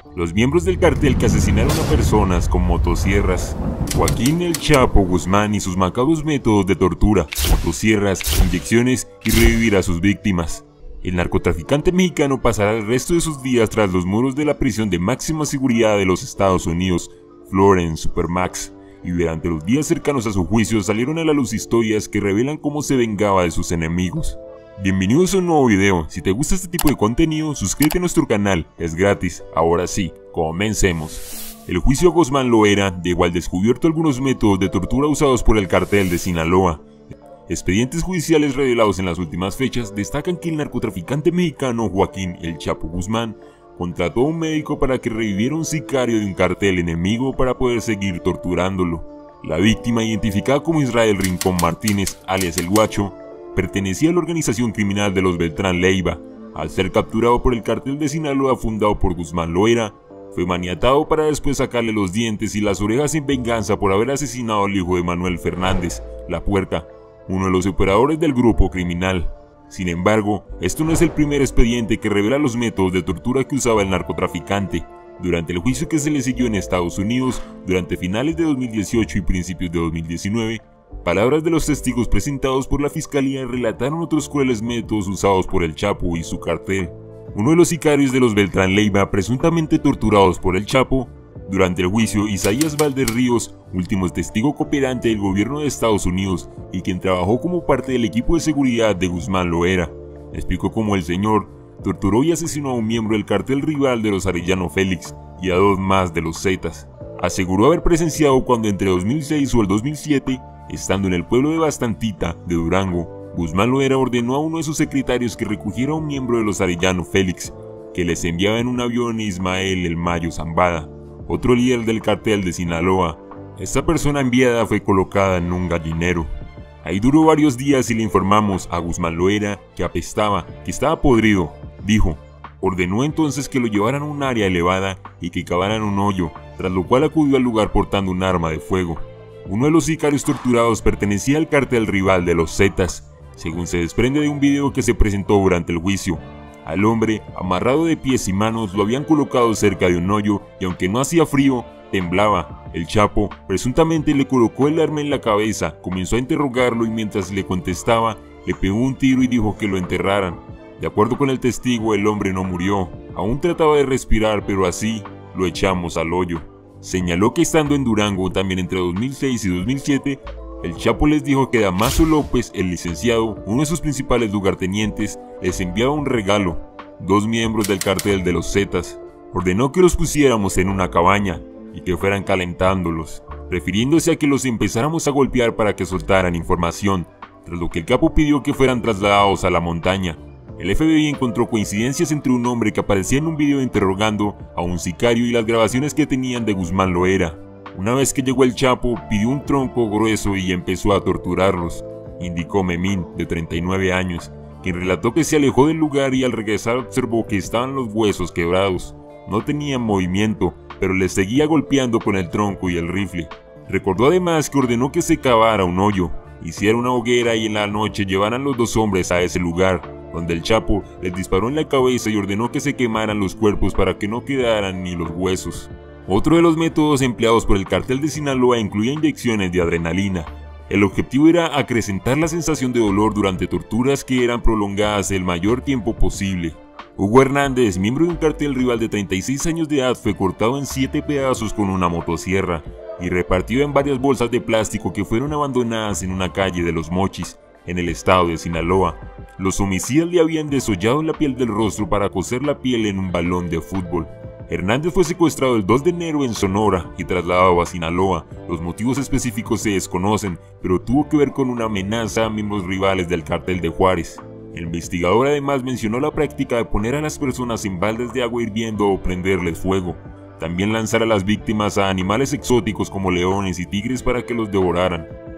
Los miembros del cartel que asesinaron a personas con motosierras. Joaquín El Chapo Guzmán y sus macabros métodos de tortura, motosierras, inyecciones y revivir a sus víctimas. El narcotraficante mexicano pasará el resto de sus días tras los muros de la prisión de máxima seguridad de los Estados Unidos, Florence Supermax, y durante los días cercanos a su juicio salieron a la luz historias que revelan cómo se vengaba de sus enemigos. Bienvenidos a un nuevo video. Si te gusta este tipo de contenido, suscríbete a nuestro canal, es gratis. Ahora sí, comencemos. El juicio a Guzmán Loera dejó al descubierto algunos métodos de tortura usados por el cartel de Sinaloa. Expedientes judiciales revelados en las últimas fechas destacan que el narcotraficante mexicano Joaquín El Chapo Guzmán contrató a un médico para que reviviera un sicario de un cartel enemigo para poder seguir torturándolo. La víctima, identificada como Israel Rincón Martínez, alias El Guacho, pertenecía a la organización criminal de los Beltrán Leiva. Al ser capturado por el cartel de Sinaloa fundado por Guzmán Loera, fue maniatado para después sacarle los dientes y las orejas en venganza por haber asesinado al hijo de Manuel Fernández, La Puerca, uno de los operadores del grupo criminal. Sin embargo, esto no es el primer expediente que revela los métodos de tortura que usaba el narcotraficante. Durante el juicio que se le siguió en Estados Unidos, durante finales de 2018 y principios de 2019, palabras de los testigos presentados por la fiscalía relataron otros crueles métodos usados por el Chapo y su cartel. Uno de los sicarios de los Beltrán Leiva presuntamente torturados por el Chapo. Durante el juicio, Isaías Valdez Ríos, último testigo cooperante del gobierno de Estados Unidos y quien trabajó como parte del equipo de seguridad de Guzmán Loera, explicó cómo el señor torturó y asesinó a un miembro del cartel rival de los Arellano Félix y a dos más de los Zetas. Aseguró haber presenciado cuando entre 2006 o el 2007, estando en el pueblo de Bastantita, de Durango, Guzmán Loera ordenó a uno de sus secretarios que recogiera a un miembro de los Arellano Félix, que les enviaba en un avión Ismael El Mayo Zambada, otro líder del cartel de Sinaloa. Esta persona enviada fue colocada en un gallinero. Ahí duró varios días y le informamos a Guzmán Loera que apestaba, que estaba podrido, dijo. Ordenó entonces que lo llevaran a un área elevada y que cavaran un hoyo, tras lo cual acudió al lugar portando un arma de fuego. Uno de los sicarios torturados pertenecía al cartel rival de los Zetas, según se desprende de un video que se presentó durante el juicio. Al hombre, amarrado de pies y manos, lo habían colocado cerca de un hoyo y aunque no hacía frío, temblaba. El Chapo presuntamente le colocó el arma en la cabeza, comenzó a interrogarlo y mientras le contestaba, le pegó un tiro y dijo que lo enterraran. De acuerdo con el testigo, el hombre no murió, aún trataba de respirar, pero así lo echamos al hoyo. Señaló que estando en Durango también entre 2006 y 2007, el Chapo les dijo que Damaso López, el licenciado, uno de sus principales lugartenientes, les enviaba un regalo, dos miembros del cartel de los Zetas. Ordenó que los pusiéramos en una cabaña y que fueran calentándolos, refiriéndose a que los empezáramos a golpear para que soltaran información, tras lo que el capo pidió que fueran trasladados a la montaña. El FBI encontró coincidencias entre un hombre que aparecía en un video interrogando a un sicario y las grabaciones que tenían de Guzmán Loera. Una vez que llegó el Chapo, pidió un tronco grueso y empezó a torturarlos, indicó Memín, de 39 años, quien relató que se alejó del lugar y al regresar observó que estaban los huesos quebrados. No tenían movimiento, pero les seguía golpeando con el tronco y el rifle. Recordó además que ordenó que se cavara un hoyo, hiciera una hoguera y en la noche llevaran los dos hombres a ese lugar, donde el Chapo les disparó en la cabeza y ordenó que se quemaran los cuerpos para que no quedaran ni los huesos. Otro de los métodos empleados por el cartel de Sinaloa incluía inyecciones de adrenalina. El objetivo era acrecentar la sensación de dolor durante torturas que eran prolongadas el mayor tiempo posible. Hugo Hernández, miembro de un cartel rival de 36 años de edad, fue cortado en 7 pedazos con una motosierra y repartido en varias bolsas de plástico que fueron abandonadas en una calle de Los Mochis, en el estado de Sinaloa. Los homicidas le habían desollado la piel del rostro para coser la piel en un balón de fútbol. Hernández fue secuestrado el 2 de enero en Sonora y trasladado a Sinaloa. Los motivos específicos se desconocen, pero tuvo que ver con una amenaza a miembros rivales del cartel de Juárez. El investigador además mencionó la práctica de poner a las personas en baldes de agua hirviendo o prenderles fuego. También lanzar a las víctimas a animales exóticos como leones y tigres para que los devoraran.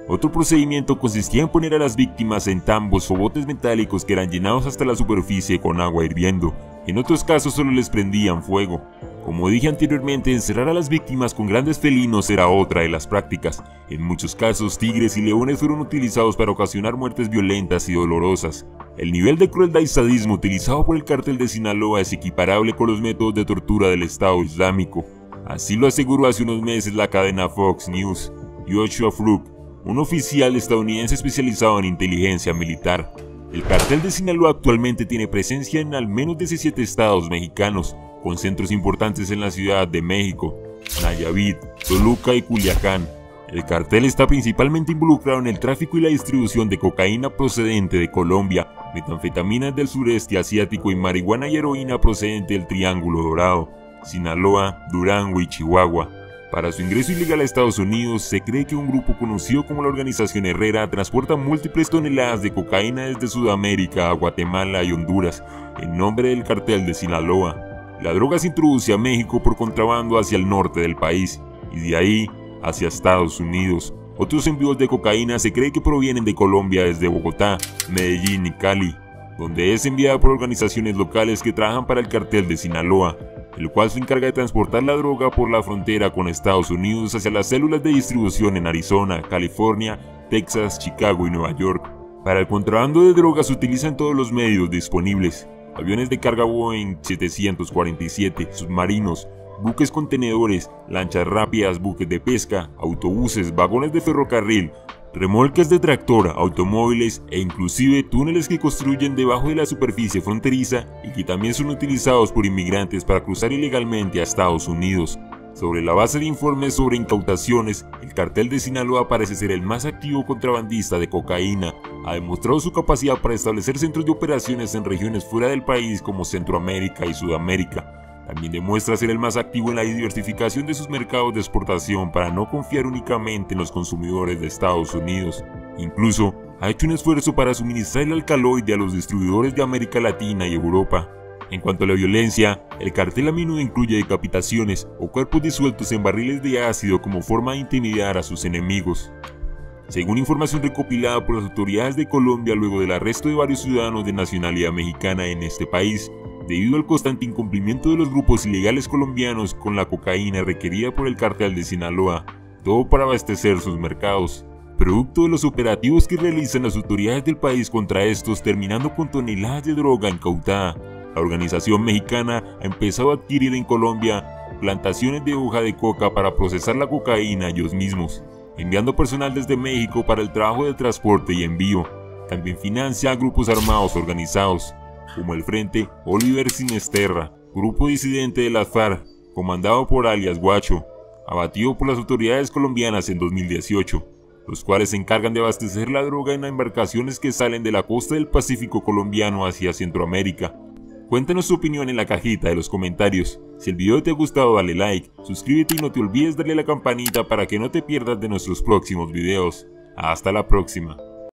Otro procedimiento consistía en poner a las víctimas en tambos o botes metálicos que eran llenados hasta la superficie con agua hirviendo. En otros casos solo les prendían fuego. Como dije anteriormente, encerrar a las víctimas con grandes felinos era otra de las prácticas. En muchos casos, tigres y leones fueron utilizados para ocasionar muertes violentas y dolorosas. El nivel de crueldad y sadismo utilizado por el cártel de Sinaloa es equiparable con los métodos de tortura del Estado Islámico. Así lo aseguró hace unos meses la cadena Fox News. Joshua Fluke, un oficial estadounidense especializado en inteligencia militar. El cártel de Sinaloa actualmente tiene presencia en al menos 17 estados mexicanos, con centros importantes en la Ciudad de México, Nayarit, Toluca y Culiacán. El cartel está principalmente involucrado en el tráfico y la distribución de cocaína procedente de Colombia, metanfetaminas del sureste asiático y marihuana y heroína procedente del Triángulo Dorado, Sinaloa, Durango y Chihuahua. Para su ingreso ilegal a Estados Unidos, se cree que un grupo conocido como la Organización Herrera transporta múltiples toneladas de cocaína desde Sudamérica a Guatemala y Honduras, en nombre del cartel de Sinaloa. La droga se introduce a México por contrabando hacia el norte del país, y de ahí hacia Estados Unidos. Otros envíos de cocaína se cree que provienen de Colombia desde Bogotá, Medellín y Cali, donde es enviada por organizaciones locales que trabajan para el cartel de Sinaloa, el cual se encarga de transportar la droga por la frontera con Estados Unidos hacia las células de distribución en Arizona, California, Texas, Chicago y Nueva York. Para el contrabando de drogas se utilizan todos los medios disponibles: aviones de carga Boeing 747, submarinos, buques contenedores, lanchas rápidas, buques de pesca, autobuses, vagones de ferrocarril, remolques de tractor, automóviles e inclusive túneles que construyen debajo de la superficie fronteriza y que también son utilizados por inmigrantes para cruzar ilegalmente a Estados Unidos. Sobre la base de informes sobre incautaciones, el cartel de Sinaloa parece ser el más activo contrabandista de cocaína. Ha demostrado su capacidad para establecer centros de operaciones en regiones fuera del país como Centroamérica y Sudamérica. También demuestra ser el más activo en la diversificación de sus mercados de exportación para no confiar únicamente en los consumidores de Estados Unidos. Incluso, ha hecho un esfuerzo para suministrar el alcaloide a los distribuidores de América Latina y Europa. En cuanto a la violencia, el cartel a menudo incluye decapitaciones o cuerpos disueltos en barriles de ácido como forma de intimidar a sus enemigos. Según información recopilada por las autoridades de Colombia luego del arresto de varios ciudadanos de nacionalidad mexicana en este país, debido al constante incumplimiento de los grupos ilegales colombianos con la cocaína requerida por el cartel de Sinaloa, todo para abastecer sus mercados. Producto de los operativos que realizan las autoridades del país contra estos, terminando con toneladas de droga incautada, la organización mexicana ha empezado a adquirir en Colombia plantaciones de hoja de coca para procesar la cocaína ellos mismos, enviando personal desde México para el trabajo de transporte y envío. También financia a grupos armados organizados, como el Frente Oliver Sinesterra, grupo disidente de las FARC, comandado por alias Guacho, abatido por las autoridades colombianas en 2018, los cuales se encargan de abastecer la droga en embarcaciones que salen de la costa del Pacífico colombiano hacia Centroamérica. Cuéntanos tu opinión en la cajita de los comentarios. Si el video te ha gustado, dale like, suscríbete y no te olvides darle a la campanita para que no te pierdas de nuestros próximos videos. Hasta la próxima.